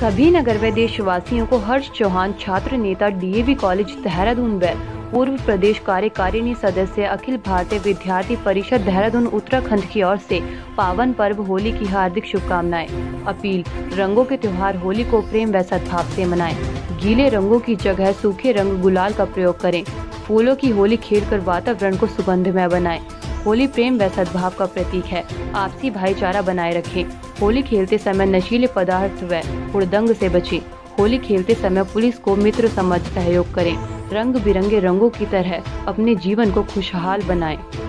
सभी नगर व देशवासियों को हर्ष चौहान, छात्र नेता, डीएवी कॉलेज देहरादून व पूर्व प्रदेश कार्यकारिणी सदस्य, अखिल भारतीय विद्यार्थी परिषद देहरादून उत्तराखंड की ओर से पावन पर्व होली की हार्दिक शुभकामनाएं। अपील, रंगों के त्योहार होली को प्रेम व सद्भाव से मनाएं। गीले रंगों की जगह सूखे रंग गुलाल का प्रयोग करें। फूलों की होली खेलकर वातावरण को सुगंधमय बनाएं। होली प्रेम व सद्भाव का प्रतीक है। आपसी भाईचारा बनाए रखें। होली खेलते समय नशीले पदार्थ व हुड़दंग से बचें। होली खेलते समय पुलिस को मित्र समझ सहयोग करें। रंग बिरंगे रंगों की तरह अपने जीवन को खुशहाल बनाएं।